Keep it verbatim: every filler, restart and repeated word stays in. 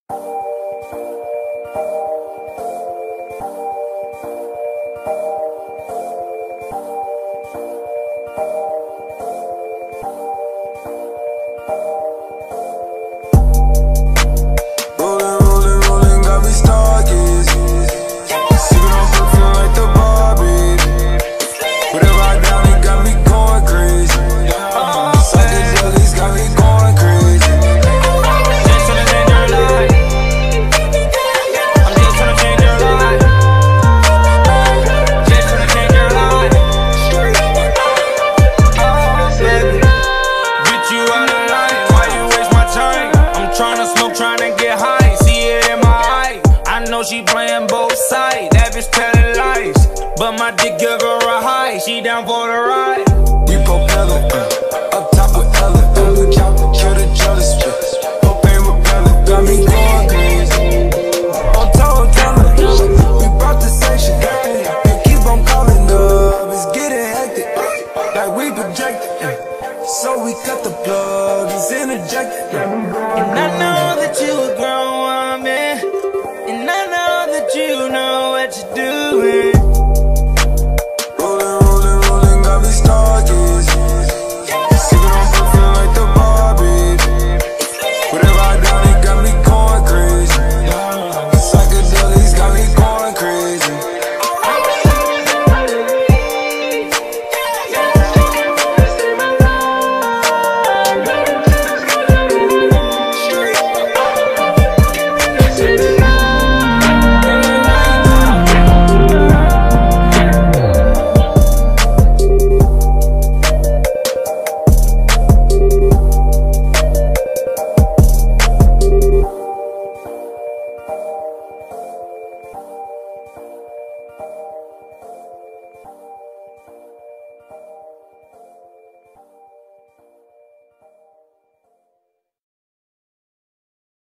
Tryna get high, see it in my eye. I know she playing both sides, that bitch telling lies. But my dick give her a high, she down for the ride. We propellin', uh, up top with Ellen, uh, kill the jealous, uh, propane repellent, got me going.